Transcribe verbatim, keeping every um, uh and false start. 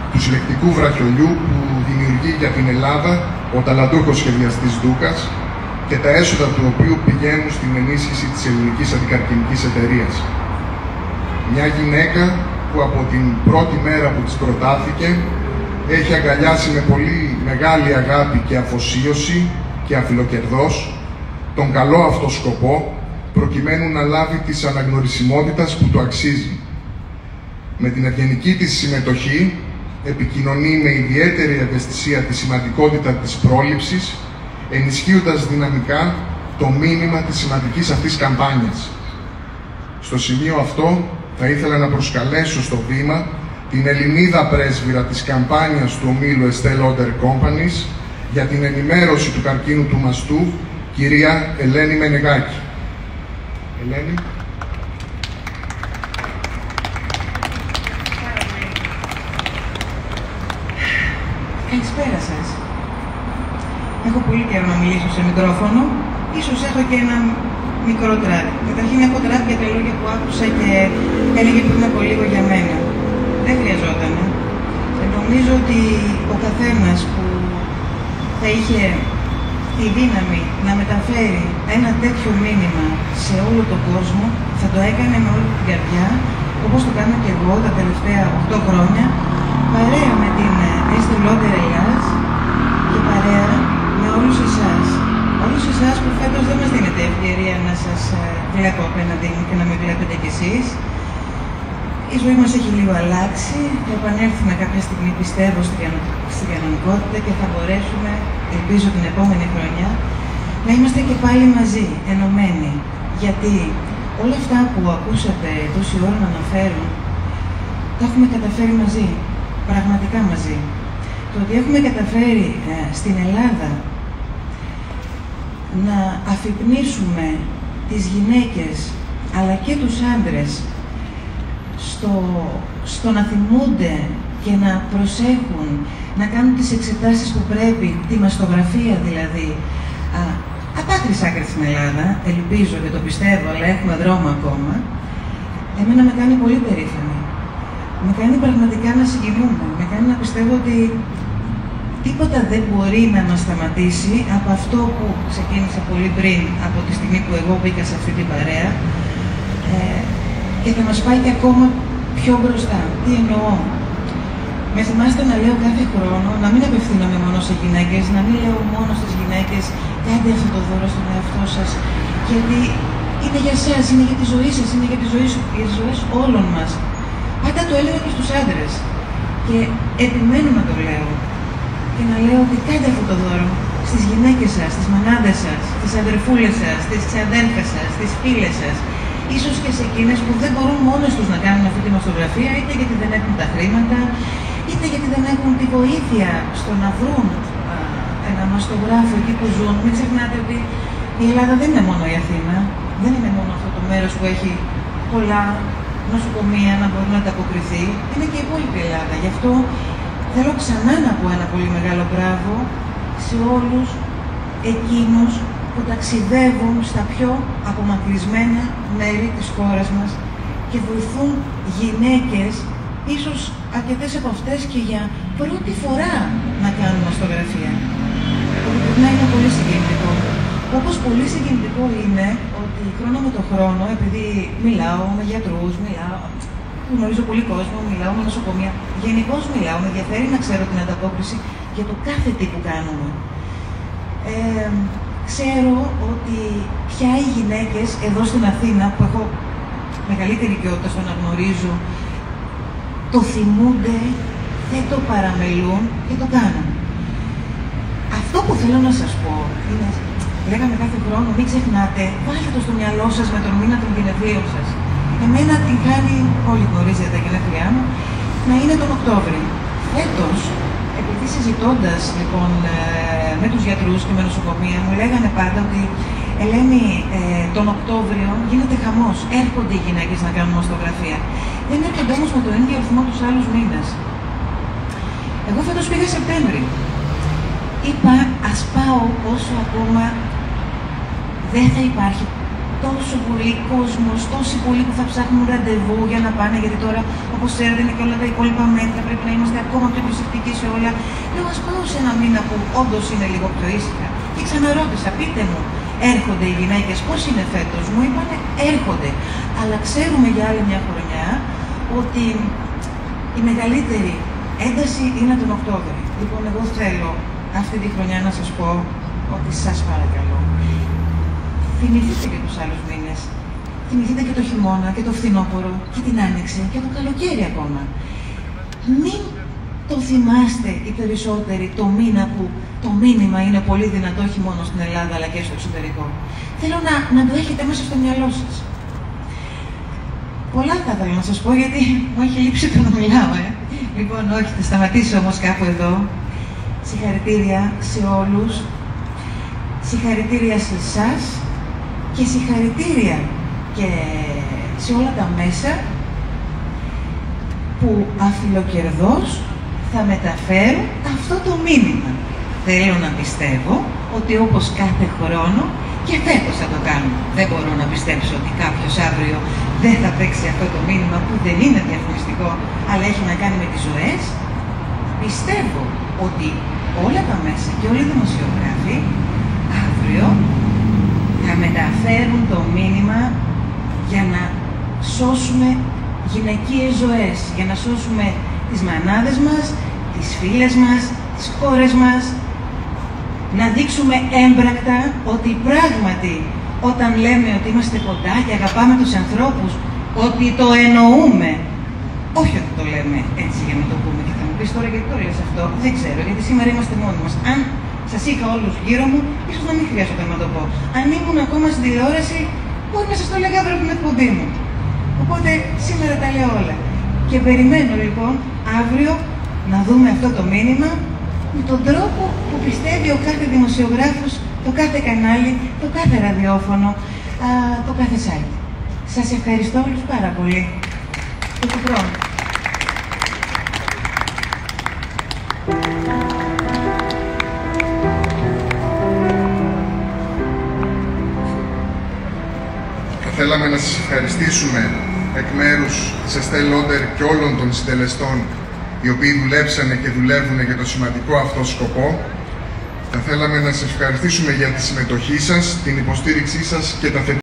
του συλλεκτικού βραχιολιού που δημιουργεί για την Ελλάδα ο ταλαντούχος σχεδιαστής Ντούκας και τα έσοδα του οποίου πηγαίνουν στην ενίσχυση της ελληνικής αντικαρκινικής εταιρείας. Μια γυναίκα που από την πρώτη μέρα που της προτάθηκε έχει αγκαλιάσει με πολύ μεγάλη αγάπη και αφοσίωση και αφιλοκερδός τον καλό αυτό σκοπό, προκειμένου να λάβει της αναγνωρισιμότητας που του αξίζει. Με την ευγενική της συμμετοχή επικοινωνεί με ιδιαίτερη ευαισθησία τη σημαντικότητα της πρόληψης, ενισχύοντας δυναμικά το μήνυμα της σημαντικής αυτής καμπάνιας. Στο σημείο αυτό θα ήθελα να προσκαλέσω στο βήμα την Ελληνίδα πρέσβυρα της καμπάνιας του ομίλου Estée Lauder Companies για την ενημέρωση του καρκίνου του μαστού, κυρία Ελένη Μενεγάκη. Ελένη. Καλησπέρα σας. Έχω πολύ καιρό να μιλήσω σε μικρόφωνο. Ίσως έχω και ένα μικρό τράπ. Καταρχήν έχω τράπ για τα λόγια που άκουσα και έλεγε πριν από λίγο για μένα. Δεν χρειαζόταν. Ε. Νομίζω ότι ο καθένας που θα είχε τη δύναμη να μεταφέρει ένα τέτοιο μήνυμα σε όλο τον κόσμο, θα το έκανε με όλη την καρδιά, όπως το κάνω και εγώ τα τελευταία οκτώ χρόνια, παρέα με την Estée Lauder Ελλάς και παρέα με όλους εσάς. Όλους εσάς που φέτος δεν μας δίνετε ευκαιρία να σας βλέπω απέναντι μου και να με βλέπετε κι εσείς. Η ζωή μας έχει λίγο αλλάξει, θα επανέλθουμε κάποια στιγμή, πιστεύω, στην κανονικότητα και θα μπορέσουμε, ελπίζω την επόμενη χρονιά, να είμαστε και πάλι μαζί, ενωμένοι. Γιατί όλα αυτά που ακούσατε τόση ώρα να αναφέρουν, τα έχουμε καταφέρει μαζί, πραγματικά μαζί. Το ότι έχουμε καταφέρει ε, στην Ελλάδα να αφυπνίσουμε τις γυναίκες, αλλά και τους άντρες, στο, στο να θυμούνται και να προσέχουν, να κάνουν τις εξετάσεις που πρέπει, τη μαστογραφία δηλαδή, α, απ' άκρης άκρη στην Ελλάδα, ελπίζω και το πιστεύω, αλλά έχουμε δρόμο ακόμα, εμένα με κάνει πολύ περήφανη. Με κάνει πραγματικά να συγκινούμε, με κάνει να πιστεύω ότι τίποτα δεν μπορεί να μας σταματήσει από αυτό που ξεκίνησε πολύ πριν, από τη στιγμή που εγώ μπήκα σε αυτή την παρέα, ε, και θα μας πάει και ακόμα πιο μπροστά. Τι εννοώ? Με θυμάστε να λέω κάθε χρόνο, να μην απευθύνομαι μόνο σε γυναίκες, να μην λέω μόνο στις γυναίκες, κάντε αυτό το δώρο στον εαυτό σας, γιατί είναι για εσάς, είναι για τη ζωή σας, είναι για τη ζωή σου, για τις ζωές όλων μας. Πάντα το έλεγα και στους άντρες. Και επιμένω να το λέω. Και να λέω ότι κάντε αυτό το δώρο στις γυναίκες σας, στις μανάδες σας, στις αδερφούλες σας, στις ξαδέρφες σας, στις φίλες σας. Ίσως και σε εκείνες που δεν μπορούν μόνες τους να κάνουν αυτή τη μαστογραφία, είτε γιατί δεν έχουν τα χρήματα, είτε γιατί δεν έχουν τη βοήθεια στο να βρουν α, ένα μαστογράφο εκεί που ζουν. Μην ξεχνάτε ότι η Ελλάδα δεν είναι μόνο η Αθήνα, δεν είναι μόνο αυτό το μέρος που έχει πολλά νοσοκομεία να μπορεί να ανταποκριθεί, είναι και η υπόλοιπη Ελλάδα. Γι' αυτό θέλω ξανά να πω ένα πολύ μεγάλο μπράβο σε όλους εκείνους που ταξιδεύουν στα πιο απομακρυσμένα μέρη της χώρας μας και βοηθούν γυναίκες, ίσως αρκετές από αυτές και για πρώτη φορά να κάνουν μαστογραφία. Το πρέπει να είναι πολύ συγκινητικό. Όπως πολύ συγκινητικό είναι ότι χρόνο με το χρόνο, επειδή μιλάω με γιατρούς, μιλάω, γνωρίζω πολύ κόσμο, μιλάω με νοσοκομεία, γενικώς μιλάω, με ενδιαφέρει να ξέρω την ανταπόκριση για το κάθε τι που κάνουμε. Ε, ξέρω ότι πια οι γυναίκες εδώ στην Αθήνα, που έχω μεγαλύτερη οικειότητα στο να γνωρίζω, το θυμούνται, δεν το παραμελούν και το κάνουν. Αυτό που θέλω να σας πω είναι, λέγαμε κάθε χρόνο, μην ξεχνάτε, βάλτε το στο μυαλό σας με τον μήνα των γενεθλίων σας. Εμένα την χάνει, όλοι γνωρίζετε τα γενέθλιά μου, να είναι τον Οκτώβρη. Φέτος, επειδή συζητώντας λοιπόν με τους γιατρούς και με νοσοκομεία, μου λέγανε πάντα ότι Ελένη, ε, τον Οκτώβριο γίνεται χαμός. Έρχονται οι γυναίκες να κάνουν μαστογραφία. Δεν έρχονται όμως με τον ίδιο αριθμό τους άλλους μήνες. Εγώ φέτος πήγα Σεπτέμβρη. Είπα, ας πάω όσο ακόμα δεν θα υπάρχει τόσο πολύ κόσμος, τόσοι πολλοί που θα ψάχνουν ραντεβού για να πάνε, γιατί τώρα, όπως ξέρετε, είναι και όλα τα υπόλοιπα μέτρα, πρέπει να είμαστε ακόμα πιο προσεκτικοί σε όλα. Λέω, ας πάω σε ένα μήνα που όντως είναι λίγο πιο ήσυχα. Και ξαναρώτησα, πείτε μου, έρχονται οι γυναίκες, πώς είναι φέτος? Μου είπανε, έρχονται. Αλλά ξέρουμε για άλλη μια χρονιά ότι η μεγαλύτερη ένταση είναι τον Οκτώβρη. Λοιπόν, εγώ θέλω αυτή τη χρονιά να σας πω ότι σας παρακαλώ, θυμηθείτε και τους άλλους μήνες. Θυμηθείτε και το χειμώνα και το φθινόπωρο και την άνοιξη και το καλοκαίρι ακόμα. Μην το θυμάστε οι περισσότεροι το μήνα που το μήνυμα είναι πολύ δυνατό, όχι μόνο στην Ελλάδα αλλά και στο εξωτερικό. Θέλω να, να το έχετε μέσα στο μυαλό σας. Πολλά θα ήθελα να σας πω, γιατί μου έχει λείψει το να μιλάω, ε. Λοιπόν, όχι, θα σταματήσω όμως κάπου εδώ. Συγχαρητήρια σε όλους. Συγχαρητήρια σε εσάς. Και συγχαρητήρια και σε όλα τα μέσα που αφιλοκερδώς θα μεταφέρουν αυτό το μήνυμα. Θέλω να πιστεύω ότι όπως κάθε χρόνο και φέτος θα το κάνουμε. Δεν μπορώ να πιστέψω ότι κάποιος αύριο δεν θα παίξει αυτό το μήνυμα που δεν είναι διαφημιστικό, αλλά έχει να κάνει με τις ζωές. Πιστεύω ότι όλα τα μέσα και όλοι οι δημοσιογράφοι αύριο θα μεταφέρουν το μήνυμα για να σώσουμε γυναικείες ζωές, για να σώσουμε τις μανάδες μας, τις φίλες μας, τις κόρες μας, να δείξουμε έμπρακτα ότι πράγματι όταν λέμε ότι είμαστε κοντά και αγαπάμε τους ανθρώπους, ότι το εννοούμε. Όχι ότι το λέμε έτσι για να το πούμε. Και θα μου πεις τώρα γιατί το λες αυτό. Δεν ξέρω, γιατί σήμερα είμαστε μόνοι μας. Αν σας είχα όλους γύρω μου, ίσως να μην χρειάζεται να το πω. Αν ήμουν ακόμα στην τηλεόραση, μπορεί να σας το λέγα αύριο την εκπομπή μου. Οπότε σήμερα τα λέω όλα. Και περιμένω λοιπόν αύριο να δούμε αυτό το μήνυμα με τον τρόπο που πιστεύει ο κάθε δημοσιογράφος, το κάθε κανάλι, το κάθε ραδιόφωνο, α, το κάθε site. Σας ευχαριστώ όλους πάρα πολύ. Και του χρόνου. Θέλαμε να σας ευχαριστήσουμε εκ μέρους της Εστέ Λόντερ και όλων των συντελεστών οι οποίοι δουλέψανε και δουλεύουν για το σημαντικό αυτό σκοπό. Θα θέλαμε να σας ευχαριστήσουμε για τη συμμετοχή σας, την υποστήριξή σας και τα θετικά.